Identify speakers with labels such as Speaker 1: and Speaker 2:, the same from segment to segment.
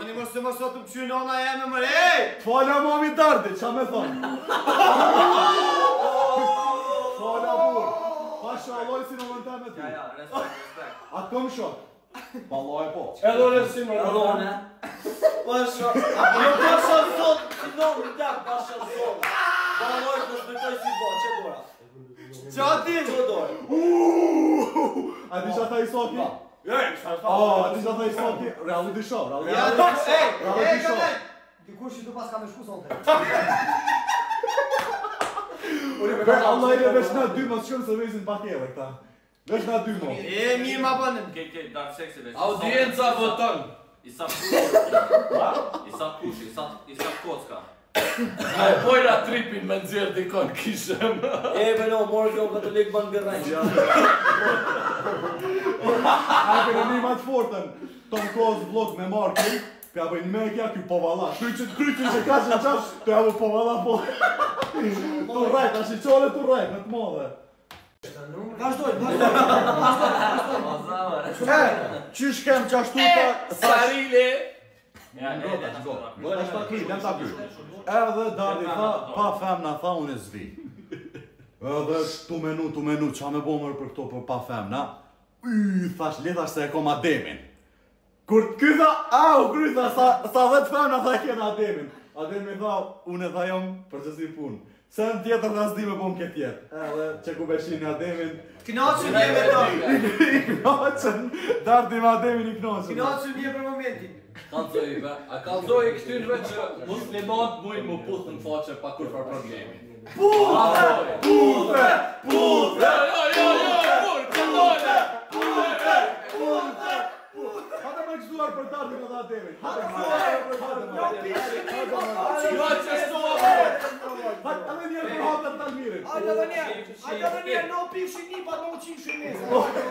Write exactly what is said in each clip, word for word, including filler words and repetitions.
Speaker 1: Mani mos të mos të pëshy nona jeme më ej!
Speaker 2: Fala mami Dardi, qa me thonë? Fala bur. Pasha alloj si në mënta me ty.
Speaker 3: Ja, ja, respekt, respekt.
Speaker 2: Atë kom shok. Paloj po.
Speaker 4: Edhe unë si më
Speaker 3: Allone.
Speaker 4: Pasha. Jo pasha sot, no, më tak pasha sot. Paloj të zbetoj si bo, që dora?
Speaker 1: Qa ti?
Speaker 4: Që dora?
Speaker 2: A di që ta i soki?
Speaker 4: Ej, sa
Speaker 2: A di që ta i soki? Reality show, reality
Speaker 1: Ja,
Speaker 2: show.
Speaker 1: ej! Ej,
Speaker 2: Reality show.
Speaker 1: këtej!
Speaker 5: Dikush që du pas ka me shku sonte.
Speaker 2: Për Allah e veç na dy mos shumë se vezin pa tjeve këta. Veç na dy mo.
Speaker 1: E, mirë ma bënëm.
Speaker 3: Ke, ke, dark seksi veç.
Speaker 4: Audienca voton.
Speaker 3: I sa kush. I sa kush, i sa, i sa kocka.
Speaker 4: E pojra tripin me nëzirë dikon kishëm. E, me no, morë kjo katolik ban gërrejnë.
Speaker 2: A kërë një ma të fortën, Tom Close vlog me Markin, për ja bëjnë me kja kjo povala. Kryqët, kryqët që ka që qash, për ja bëjnë povala po. Tu rajt, ashtë i qore tu rajt, me të modhe.
Speaker 5: Vazhdoj, vazhdoj.
Speaker 2: E, qysh kem qashtu ta...
Speaker 4: Sarile.
Speaker 3: Ja, ne, ne,
Speaker 2: Bërë është ta klip, jam ta pysh. Edhe Dardi tha, pa femna tha, unë e zvi. Edhe tu menu, tu menu, qa me bo mërë për këto për pa femna? Yy, thash, letash se e kom Ademin. Kur ky tha, au, kry tha, sa, sa dhe të femna tha e kena Ademin. Ademi tha, unë e tha jam për që si pun. Se në tjetër dhe s'di me bom këtë jetë. Edhe që ku beshin Ademin.
Speaker 1: Knaqën je me ta.
Speaker 2: I knoqën, Dardi me Ademin i knoqën.
Speaker 1: Knaqën je për momentin.
Speaker 4: Kalzoj, be. A kalzoj këtyrve që muslimat mujnë mu putë në faqe pa kur për problemi.
Speaker 2: Putë! Putë! Putë!
Speaker 4: Jo, jo, jo, kur, këndone!
Speaker 2: Putë! Putë! Hate me këzuar për Dardi me dhe Ademin. Hate me
Speaker 4: Jo, që shtua për!
Speaker 2: Hate me njerë për hatër të Almirin.
Speaker 5: Ajde dhe njerë, ajde dhe njerë, no pikë një pa no qinë shimesa.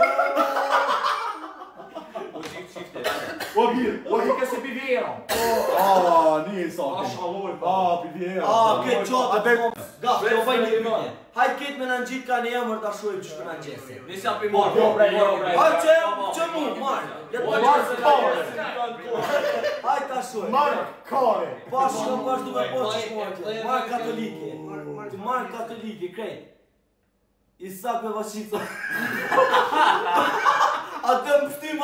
Speaker 3: U qif qifte.
Speaker 2: O mirë, o
Speaker 4: Ohi ke se pivjera.
Speaker 2: A, një i sokin.
Speaker 4: Shaloj,
Speaker 2: A, pivjera.
Speaker 4: A, ke qatë,
Speaker 2: Adem.
Speaker 4: Ga, të vaj një pytje. Hajt ketë me në në gjitë ka një emër të ashojmë që shtë në gjese.
Speaker 3: Nisja për morë.
Speaker 4: Jo, bre, jo, bre. Hajt që, që mu, marë. Hajt të ashojmë.
Speaker 2: Mark Kare.
Speaker 4: Pas që kam vazhdu me posë që shmojtë. Marë katolike. Të marë katolike, krejt. Isak me vashica. A të më ftima.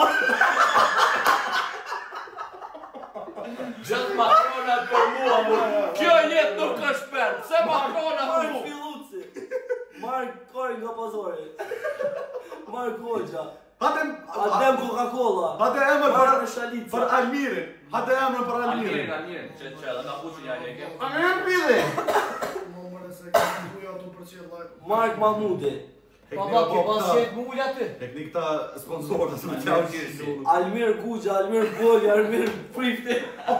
Speaker 4: Gjatë makronat për mua, mu. Kjo jetë nuk është përë. Se makronat për mu. Marë filuci. Marë kori nga pazore. Marë Goxha.
Speaker 2: Hatem...
Speaker 4: Adem Coca-Cola.
Speaker 2: Hate emër
Speaker 4: Marë
Speaker 2: për...
Speaker 4: me shalica.
Speaker 2: Për Almirin. Hate emër për
Speaker 3: Almirin,
Speaker 2: Almirin.
Speaker 3: Almirin, që që edhe ka puqin ja leke.
Speaker 2: Almirin pide!
Speaker 4: Mark Mahmudi.
Speaker 5: Baba, ke pas qetë mullë aty.
Speaker 2: Teknik ta sponsorës me tjau
Speaker 3: Kirsi.
Speaker 4: Almir Guxha, Almir Bolli, Almir Prifti.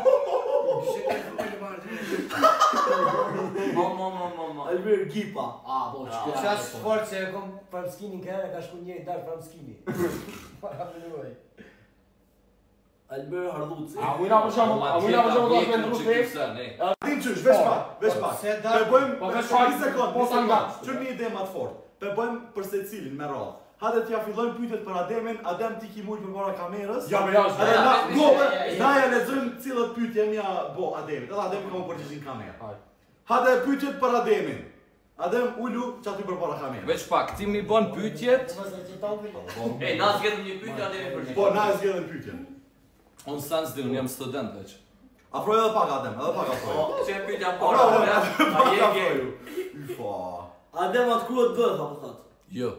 Speaker 3: Mama, mama, mama.
Speaker 4: Almir Gipa.
Speaker 5: A, bo, që kjo
Speaker 1: Qa shfort që e kom...
Speaker 5: Framskinin kërë ka shku njëri darë Framskini. Para më nëruaj.
Speaker 4: Almir Hardhuci.
Speaker 6: A ujna për shumë, a ujna për shumë do të vendru të
Speaker 2: Dim qysh, veç pak, veç pak.
Speaker 1: Se
Speaker 2: Pe
Speaker 1: da...
Speaker 2: bëjmë...
Speaker 6: Po, veç
Speaker 2: një
Speaker 6: pak,
Speaker 2: sekund,
Speaker 6: po,
Speaker 2: një sekund.
Speaker 6: nga.
Speaker 2: Qërë një ide ma të fort. Pe bëjmë për se cilin me radhë. Hade t'ja fillojmë pyetjet për Ademin, Adem ti ki mujtë për para kamerës.
Speaker 6: Ja, me jashtë.
Speaker 2: Edhe na,
Speaker 3: Ja,
Speaker 2: gove,
Speaker 3: ja, ja, ja.
Speaker 2: na ja lexojmë cilët pyetje mja bo Ademit. Edhe Ademi ka më përgjigjen kamerë. Hade pyetjet për Ademin. Adem ulu që aty për para kamerës.
Speaker 4: Veç pak, ti mi bon pyetjet.
Speaker 3: E, na zgjedhëm një pyetje atë e përgjigj.
Speaker 2: Po, na e zgjedhën pyetjen.
Speaker 4: Unë s'tan s'di, unë jam student veç.
Speaker 2: Afroj edhe pak Adem, edhe pak afroj.
Speaker 3: Po, që e pyetja
Speaker 2: Po,
Speaker 3: para,
Speaker 2: edhe
Speaker 3: a
Speaker 2: pak
Speaker 3: je
Speaker 2: afroj.
Speaker 3: gay?
Speaker 2: Ufa.
Speaker 4: Adem atë kruat bëth, apo thot? Jo.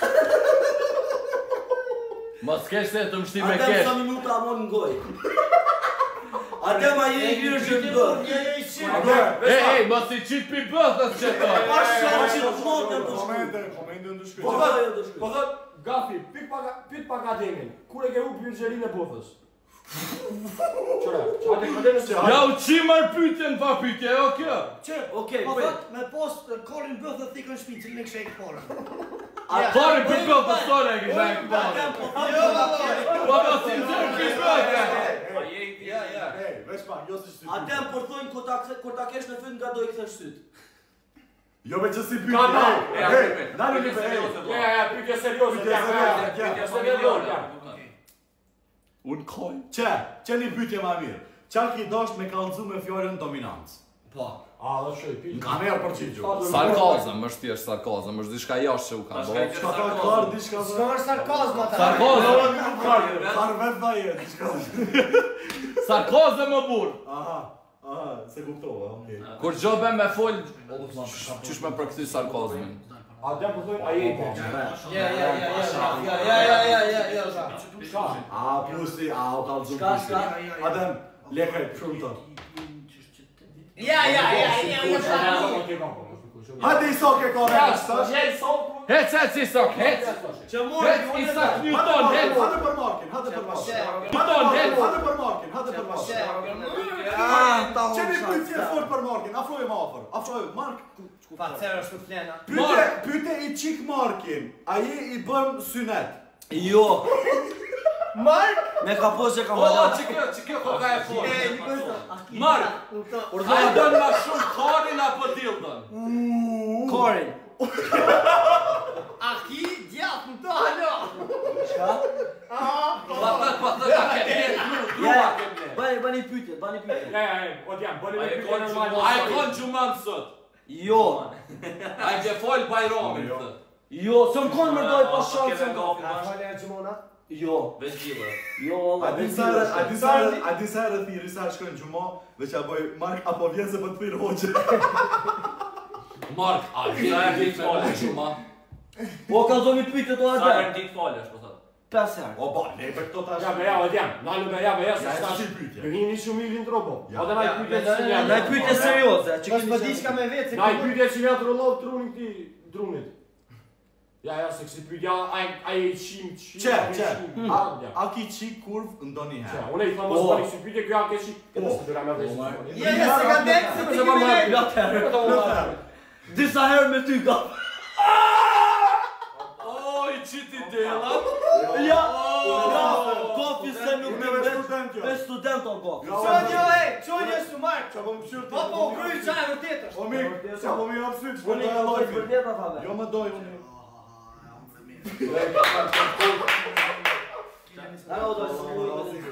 Speaker 4: Mas kesh se të mshti me kesh. Adem sa minuta amon në goj. Adem a je i virgjën në bëth. E, e, mas i qitë pi bëthës që to. Pas shumë që të motën të shku.
Speaker 2: Komente, komente në
Speaker 6: Po
Speaker 2: shkëtë.
Speaker 6: thët, po thët, Gafi, pit pak, pit pak Ademin. Kur e ke hu birgjerin e botës? Qëra, qa te kërdene që...
Speaker 4: Ja u qi marë pytjen pa pytje, jo kjo?
Speaker 5: Që,
Speaker 4: Okej,
Speaker 5: po
Speaker 4: prit.
Speaker 5: thot, me post korin bëth dhe thikën shpi, cilin e kështë e këporën.
Speaker 4: Pari për bëth të store e kisha e këpare.
Speaker 5: Jo,
Speaker 4: Po do si të zërë për bëth.
Speaker 3: A je i
Speaker 4: Ja, ja.
Speaker 2: Ej, veç pak, jo si shtyt.
Speaker 4: Adem për thonjë kur ta kesh në fund nga do i këthe shtyt.
Speaker 2: Jo me që si pyetje.
Speaker 6: Ka, ka.
Speaker 3: E, a,
Speaker 2: Ej,
Speaker 3: pyetje,
Speaker 2: dalë një
Speaker 3: pyetje
Speaker 2: për ej.
Speaker 3: serioze,
Speaker 6: Ja, ja, pytje serioze.
Speaker 2: Pytje serioze,
Speaker 3: Pyetje
Speaker 6: Ja,
Speaker 3: familjare.
Speaker 6: ja.
Speaker 4: Unë koj.
Speaker 2: Që, që një pyetje ma mirë. Qa ki dasht me kallëzu me fjallën dominancë?
Speaker 5: Po.
Speaker 6: A, dhe shoj, pi.
Speaker 2: Ka merë përgjigju.
Speaker 4: Sarkazëm, është thjesht sarkazëm, është diçka jashtë që u ka bërë.
Speaker 2: Qka ka klarë diçka dhe?
Speaker 1: S'ka është sarkazm ata.
Speaker 4: Sarkazëm!
Speaker 2: Klarë vetë da jetë, diçka.
Speaker 4: Sarkazëm më burr.
Speaker 2: Aha, aha, se kuptova, okej.
Speaker 4: Kur gjo be me fol, qysh me përkëthy sarkazmin.
Speaker 6: A dhe po thojnë, a jete.
Speaker 1: Ja, ja, ja, ja, ja, ja, ja, ja, ja, ja.
Speaker 6: Shka?
Speaker 2: A, plusi, a, o kallëzu
Speaker 5: Shka,
Speaker 2: plusi.
Speaker 5: shka?
Speaker 2: Adem, lekaj, shumë të.
Speaker 1: Ja, ja, ja, ja, ja.
Speaker 2: Hajde i soke kore, së?
Speaker 4: Hec, hec Isak, hec!
Speaker 1: Që mori,
Speaker 4: Hec Isak Newton, hec!
Speaker 2: Hajde për markin, hajde për markin.
Speaker 4: Newton, hec!
Speaker 2: Hajde për markin, hajde për markin. Qeni pytje fort për markin, afrojë më afer. Afrojë, Mark.
Speaker 1: Pa cerë është të flena.
Speaker 2: Pyte, pyte i qik markin, a je i bëm synet?
Speaker 5: Jo.
Speaker 1: Mark?
Speaker 5: Me ka posë që ka
Speaker 4: O,
Speaker 5: më da.
Speaker 4: që kjo, që kjo ko ka e
Speaker 1: E,
Speaker 4: folë.
Speaker 1: një kështë.
Speaker 4: Mark, a i dënë ma shumë karin apo dildën?
Speaker 5: Korin.
Speaker 1: A ki djatë në të halo.
Speaker 5: Shka?
Speaker 4: Patat, patat, a ke bjerë, grua ke bjerë.
Speaker 5: Bani, bani pytje, bani pytje.
Speaker 6: Ja, ja, ja, o t'jam, bëni
Speaker 4: A
Speaker 6: me
Speaker 4: e
Speaker 6: pytje
Speaker 4: konë
Speaker 6: normal.
Speaker 4: gjuman, a e konë gjuman sot.
Speaker 5: Jo.
Speaker 4: A i ke folë bajromin të.
Speaker 5: Jo, së më konë më dojë pas shanë se më
Speaker 1: A
Speaker 5: konë.
Speaker 1: falja e gjumona?
Speaker 5: Jo.
Speaker 4: Veç gjilë.
Speaker 5: Jo,
Speaker 2: A
Speaker 5: Allah.
Speaker 2: di sa herë, a di sa herë, a di sa herë thiri sa shkojnë gjumo, veç a boj Mark apo vjen se për të thirë hoqë.
Speaker 4: Mark, a vjen e ditë folë gjuma.
Speaker 5: Po ka zomi pytje të
Speaker 3: Sa
Speaker 5: atë.
Speaker 3: herë ditë folësh, po thotë.
Speaker 5: Pes herë.
Speaker 2: O ba, ne për këto tash.
Speaker 6: Ja, me ja, o t'jam, nalu me ja, me ja, se
Speaker 2: Ja,
Speaker 6: s'ka
Speaker 2: si
Speaker 6: shi
Speaker 2: pytje.
Speaker 6: Me hini shumë i linë tropo.
Speaker 2: Ja.
Speaker 6: O dhe na i pytje që një
Speaker 5: Na i pytje serioze. që
Speaker 1: Pas
Speaker 5: keni
Speaker 1: më
Speaker 5: qenë-
Speaker 1: diçka me vetë.
Speaker 6: Na i pytje që një të rëllovë trunin këti drunit. Ja, ja, se kësi pytja, a i qim, qim,
Speaker 2: Qe, qe, a,
Speaker 6: Ja.
Speaker 2: a ki qik kurv ndoni
Speaker 6: Qe,
Speaker 2: herë?
Speaker 6: une i thamë mos bani kësi pytje, kjo ja ke qik. Këtë së të bëra me dhe
Speaker 2: Oh,
Speaker 6: qik.
Speaker 1: Je, je, se ka dekë, se ti kime lejë.
Speaker 5: Plot herë.
Speaker 2: Plot herë.
Speaker 5: Disa herë me ty ka.
Speaker 4: Oj, qiti dela.
Speaker 5: Ja. Ja. Kofi se nuk me
Speaker 2: Unë me
Speaker 5: veç.
Speaker 2: student jo.
Speaker 5: Me student o kofi.
Speaker 1: Qonjo, e, qonjo është të mark.
Speaker 2: Qa po më pëshyrë
Speaker 1: Po, po, kryjë qaj vërtet është.
Speaker 2: O mi, qa po mi apsyt, që po
Speaker 5: Unë i
Speaker 2: doja
Speaker 5: ka dojë
Speaker 2: lojfin.
Speaker 5: për tjeta thave.
Speaker 2: Jo më doj unë.
Speaker 5: Na o dojë së mujë me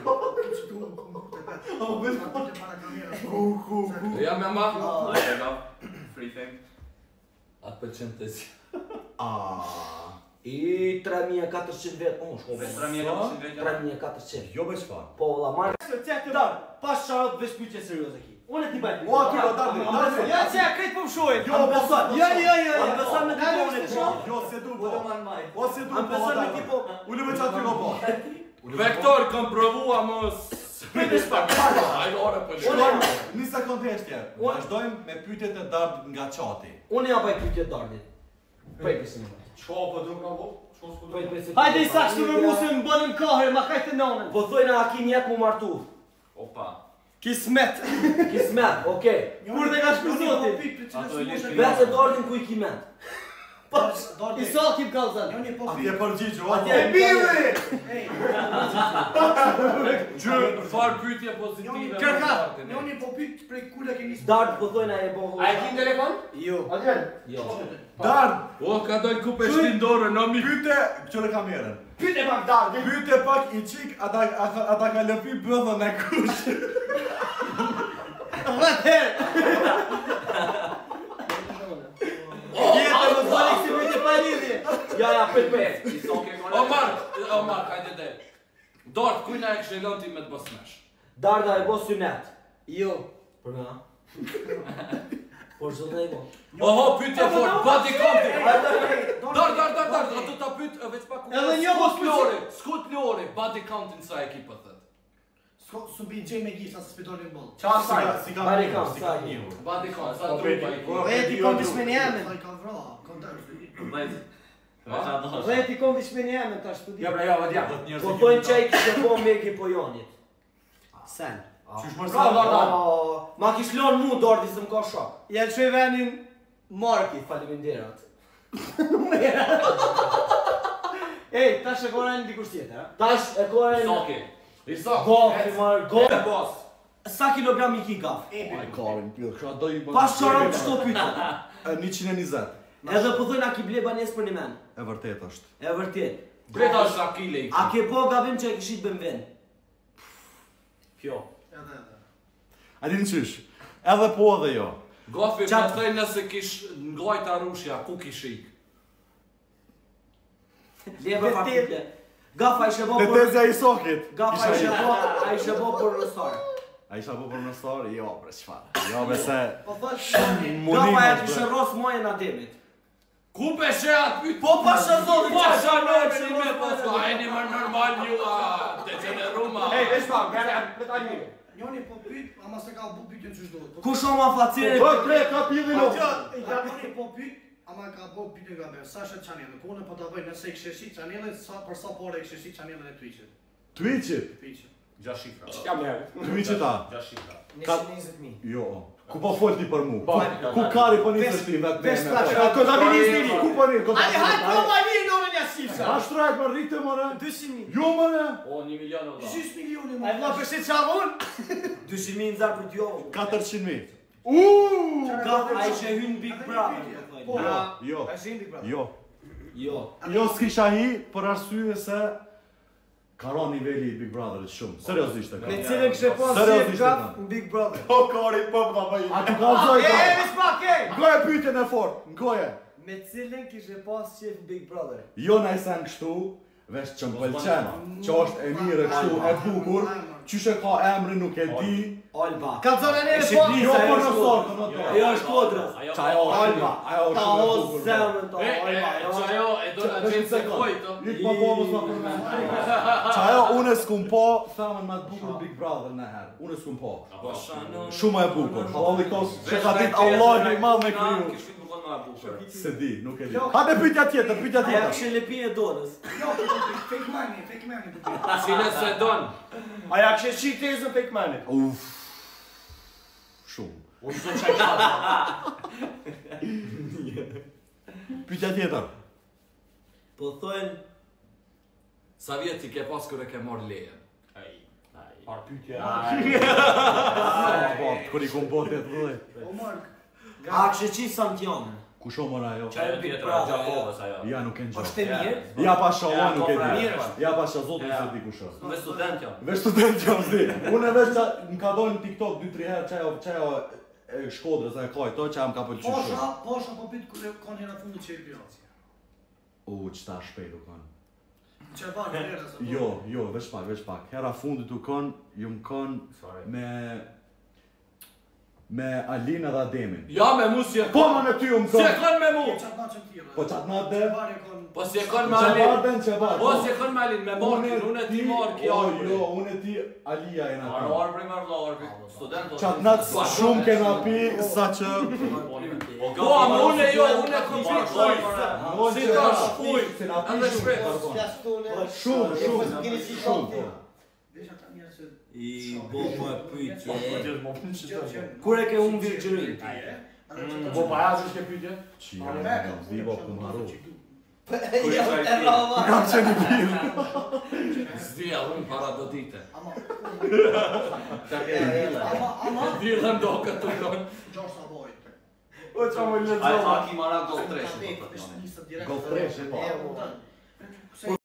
Speaker 5: dhe.
Speaker 4: Ja me ma.
Speaker 3: A e ka free thing.
Speaker 4: Atë për qënë të si.
Speaker 2: Aaaa.
Speaker 5: I tre mijë e katërqind vetë, unë shko
Speaker 3: Tre mijë e katërqind vetë.
Speaker 5: tre mijë e katërqind.
Speaker 2: Jo beq fa.
Speaker 5: Po, la marrë.
Speaker 1: Qetë
Speaker 5: Dar, pas sharat veç pyqe serioze ki. Unë e ti bajt.
Speaker 2: O aty, o dardi, dardi.
Speaker 1: Ja, që ja krejt po më shojnë.
Speaker 2: Jo, beson.
Speaker 1: Jo, jo, jo, jo.
Speaker 5: Am beson me
Speaker 1: Na,
Speaker 5: ti
Speaker 1: nuk
Speaker 5: po
Speaker 1: është shumë.
Speaker 2: Jo, se du po. O se du
Speaker 5: Am
Speaker 2: po.
Speaker 5: beson me ti po.
Speaker 2: Unë me qaty no po.
Speaker 4: Vektor, kom provua mos... Ajde, ore për shumë.
Speaker 2: Shkojmë, një sekund heshtje. Vazhdojmë me pyetjet e dard nga qati.
Speaker 5: Unë ja baj pyqe dardit. Prej pësi në bajt.
Speaker 6: Qko, po du nga bo? Qko s'ku du?
Speaker 5: Prej pësi.
Speaker 1: Hajde i sakshtu me musë më bënën kohër, ma kajtë nonën.
Speaker 5: Po thojna a ki njetë mu martu.
Speaker 3: Opa.
Speaker 1: Kismet.
Speaker 5: Kismet, okej.
Speaker 1: Kur dhe ka shku zoti?
Speaker 3: Ato e lesh
Speaker 5: Vese dardin ku i ki ment.
Speaker 1: I sa kim kalzan.
Speaker 2: Atje përgjigju, o.
Speaker 5: Atje
Speaker 1: E bivi!
Speaker 4: Gjë, farë pytje pozitive.
Speaker 1: Kërka.
Speaker 7: Njoni po pyt prej kule keni së...
Speaker 5: Dard po thojna e bo.
Speaker 6: A e ki në telefon?
Speaker 1: Jo.
Speaker 6: Adjen?
Speaker 5: Jo.
Speaker 2: Dard,
Speaker 4: O, ka dojnë ku peshtin dorë, në mi.
Speaker 2: pyete, qëre kamerën.
Speaker 6: Pyt e pak dardi.
Speaker 2: Pyete pak i qik, ata ata ata ka lëpi bëthën e kush.
Speaker 1: Jetë më zoni kësi pyjtë pa lidhje.
Speaker 5: Ja, ja, pet pet.
Speaker 3: I sa ke
Speaker 4: O, Mark, o, Mark, hajde dhe. Dort, kujna e kështë lënë ti me të bësmesh?
Speaker 5: Darda e bo synet.
Speaker 1: Jo.
Speaker 5: Për nga? Por zë dhe i bo.
Speaker 4: Oho, pytje fort, body content.
Speaker 5: Darda,
Speaker 4: Dar, dar, dar, dar, ato ta pyt, e veç pak ku.
Speaker 1: Edhe një mos pyet.
Speaker 4: Lori, skut Lori, body counting sa ekipa thët.
Speaker 7: Su bi gjej me gjitha se spitolin bollë.
Speaker 2: Qa saj? Si ka
Speaker 5: Bari
Speaker 2: njëur,
Speaker 5: kam,
Speaker 2: si ka
Speaker 5: saj.
Speaker 2: njëur.
Speaker 4: Body count, sa
Speaker 6: Po,
Speaker 4: trupa
Speaker 6: veti,
Speaker 4: i.
Speaker 6: po.
Speaker 1: Reti kom bishmeni jemen.
Speaker 7: Sa i ka vra, kontar.
Speaker 3: Vajt. Veç ato është.
Speaker 1: Reti kom bishmeni jemen ta shpudi.
Speaker 6: Ja, pra, ja, adjen.
Speaker 5: Po thojnë që i kështë po megi po jonit.
Speaker 1: Sen.
Speaker 2: Qysh më
Speaker 6: Pra,
Speaker 2: sa?
Speaker 6: darda.
Speaker 5: Oh, ma kish lonë mu Dardi së më ka shok.
Speaker 1: Ja të shoj venin Marki.
Speaker 5: Faleminderat.
Speaker 1: Ej, ta shëkoren dikush tjetër, ha?
Speaker 5: Tash e kore
Speaker 3: Sa
Speaker 5: në...
Speaker 3: ke?
Speaker 4: Isa.
Speaker 5: Gofi marë, gofi.
Speaker 4: Boss.
Speaker 5: Sa kilogram i ki gaf?
Speaker 2: Ai karin, pjell, kësha do i bën.
Speaker 5: Pas qaron qëto pyta.
Speaker 2: njëqind e njëzet.
Speaker 5: Edhe po thojnë a ki ble banes për një men.
Speaker 2: E vërtet është.
Speaker 5: E vërtet.
Speaker 4: Breta është akile i
Speaker 5: A
Speaker 4: ki.
Speaker 5: ke po gabim që e kishit bën ven?
Speaker 3: Kjo.
Speaker 7: Edhe edhe.
Speaker 2: A dini qysh? Edhe po edhe jo.
Speaker 4: Gafi, për thëj nëse kish nglajta rushja, ku kish ik?
Speaker 1: Lebe fakile. Gafa ishe bo
Speaker 2: Te
Speaker 1: për...
Speaker 2: tezja i sokit.
Speaker 1: Gafa ishe bo... A ishe bo për rësar.
Speaker 2: A isha po për në storë? Jo, bre, qfarë? Jo, bre, se...
Speaker 7: Po thot shani.
Speaker 1: Gafa e kishe ros mojën Ademit.
Speaker 4: Ku peshe atë pyt?
Speaker 1: Po pasha zotin
Speaker 4: Po pasha nërë që me po s'ka, e një më normal ju a... Te që në ruma...
Speaker 6: Ej, veç pa, gale, pret a një.
Speaker 7: Njoni po pyet, ama se ka bu pyetjen çu çdo.
Speaker 1: Ku shoma facire...
Speaker 2: Po, tre, ka pjellin o!
Speaker 7: Njoni po pyet, ama ka bu pyetjen nga be. Sa shet chanelën? Po unë po ta bëj nëse i kishe shit chanelën, sa për sa pore i kishe shit chanelën e Twitch-it.
Speaker 2: Twitch-it?
Speaker 7: Twitch-it.
Speaker 3: Gjash shifra.
Speaker 6: Jam njerë.
Speaker 2: Twitch-it a?
Speaker 3: Gjash shifra.
Speaker 1: njëqind e njëzet mijë.
Speaker 2: Jo. Ku po fol ti për mu?
Speaker 6: Po,
Speaker 2: Ku kari po nisësh ti vetë
Speaker 1: Vesh
Speaker 2: me?
Speaker 1: flash.
Speaker 2: Ko da vini snimi? Ku po nisë?
Speaker 7: Hajde, hajde, po ma një në një shifra.
Speaker 2: A shtrajt më rritë mëre?
Speaker 1: dyqind mijë.
Speaker 2: Jo mëre?
Speaker 4: O, një milion o da.
Speaker 7: gjys milioni
Speaker 1: A
Speaker 7: më.
Speaker 1: vla përshit qavon? dyqind mijë në zarë për t'jo.
Speaker 2: katërqind mijë. Uuuu!
Speaker 1: Gafa a ishe hynë Big Brother.
Speaker 7: Po.
Speaker 2: Jo.
Speaker 1: A ishe hynë Big Brother?
Speaker 2: Jo.
Speaker 1: Jo.
Speaker 2: Jo s'kisha hi për arsye se ka ra niveli i Big Brotherit shumë. Seriozisht e ka.
Speaker 1: Me cilën kështë pas
Speaker 2: Seriozisht
Speaker 1: qef
Speaker 2: e
Speaker 1: gaf
Speaker 2: kam.
Speaker 1: në Big Brother.
Speaker 2: Po kari po më bëj. A tu ka zoj
Speaker 1: E,
Speaker 2: ka?
Speaker 1: e, vish pak, e!
Speaker 2: Ngoje pyetjen e fort, ngoje.
Speaker 1: Me cilën kishe pas qef në Big Brother?
Speaker 2: Jo na i sen kështu, vesh që më pëlqen, që është e mirë kështu, e bukur, qyshe ka emrin nuk e di.
Speaker 1: Alba.
Speaker 7: Ka zonë neve
Speaker 1: E
Speaker 7: po.
Speaker 1: shqipni-
Speaker 2: Jo
Speaker 1: ajo
Speaker 2: po
Speaker 1: është
Speaker 2: në
Speaker 1: kodrë.
Speaker 2: sortë, në to.
Speaker 1: Ajo është kodrës.
Speaker 2: Qajo është
Speaker 1: Alba.
Speaker 2: ajo është
Speaker 1: Ta
Speaker 2: shumë e
Speaker 1: o
Speaker 2: bukur.
Speaker 1: zemrën to,
Speaker 4: E, e,
Speaker 1: Alba.
Speaker 4: që ajo e do në qenë se koj, to.
Speaker 2: Lik ma po mos ma përmen. Qajo unë s'kum po, thamen ma të bukur Big Brother në herë. Unë s'kum po. Shumë e bukur. Halali kos, që ka ditë Allah i madh me kriju.
Speaker 4: Kishit më konë nga bukur.
Speaker 2: Se di, nuk e di. Hajde pyetja tjetër, pyetja
Speaker 1: Aja
Speaker 2: tjetër.
Speaker 1: kështë lepi e dorës.
Speaker 7: Jo, po fake money, fake money po pyet.
Speaker 4: Cile se don.
Speaker 6: Aja kështë qi tezën fake manit.
Speaker 2: Uff. Shumë.
Speaker 6: Unë zë qaj qatë.
Speaker 2: Pyetja tjetër.
Speaker 1: Po thojnë,
Speaker 4: Sa vjetë ti ke pas kër e ke marrë lejen?
Speaker 6: Par pytje.
Speaker 2: Po, kur i kom bote të dhej.
Speaker 7: O Mark.
Speaker 1: a kështë qi Santionën?
Speaker 2: Ku shoh mora ajo?
Speaker 4: Qajo tjetër, a Gjakovës ajo.
Speaker 2: Ja nuk e ngjoj.
Speaker 1: Është e mirë?
Speaker 2: Ja pasha
Speaker 4: Ja,
Speaker 2: unë nuk e
Speaker 4: po,
Speaker 2: di.
Speaker 4: mirë.
Speaker 2: Ja pasha zotin se di kush është.
Speaker 4: Me student jam.
Speaker 2: Vesh student jam zi. Unë e vesh qa, më ka dojnë në TikTok dy tri herë qajo, qajo e Shkodrës e kaj to që më ka pëlqyer
Speaker 7: Posha,
Speaker 2: shumë.
Speaker 7: posha po pyet kur kanë hera fundit që i biraci.
Speaker 2: U, qëta shpejt u kanë.
Speaker 7: Që e banë herë se.
Speaker 2: Jo, jo, veç pak, veç pak. Hera fundit u kanë, ju më kanë me... me Alina dhe Ademin.
Speaker 4: Ja me mu si e
Speaker 2: Po
Speaker 4: kon.
Speaker 2: ma në ty u më
Speaker 4: Si e
Speaker 2: kanë.
Speaker 4: kon me mu.
Speaker 7: Çat na çem tira.
Speaker 2: Po qatë natë dhe...
Speaker 7: Çfarë kon?
Speaker 4: Po si e kon me
Speaker 2: Që
Speaker 4: Alin.
Speaker 2: barden, që barden.
Speaker 4: Po si e kon me Alin, me Markin, unë e ti Marki,
Speaker 2: Jo,
Speaker 4: Arbri.
Speaker 2: jo, unë e ti Alia e në
Speaker 4: Arë
Speaker 2: kanë.
Speaker 4: Arbri me vla Arbri. Student.
Speaker 2: Qatë natë shumë kena pi, sa që...
Speaker 4: Po, ama unë e jo, unë e kom pi kuj.
Speaker 2: Mos
Speaker 4: Si
Speaker 2: që
Speaker 4: ta
Speaker 2: na
Speaker 4: shkuj,
Speaker 2: pi, se na pi
Speaker 4: edhe
Speaker 2: shumë,
Speaker 4: shpejt.
Speaker 2: pardon. Shumë, shumë, shumë.
Speaker 7: Vesh ata njerëz që
Speaker 1: I bo po e pytje.
Speaker 7: që
Speaker 1: Kur e ke unë virgjërin?
Speaker 6: Po pa ja që shke pytje?
Speaker 2: Që janë, vivo ku marru.
Speaker 1: Ja, e rava.
Speaker 2: Kam qenë i pilë.
Speaker 4: Zdija unë para do dite.
Speaker 7: ama
Speaker 4: Dile.
Speaker 7: ama ama
Speaker 4: Dile do këtë të konë.
Speaker 7: Gjosh Savojt.
Speaker 6: O qa më
Speaker 3: Ai
Speaker 6: lezoj.
Speaker 3: Haki Mara Golf tre.
Speaker 7: Nisë direkt.
Speaker 2: Golf tre, po.
Speaker 7: E, u,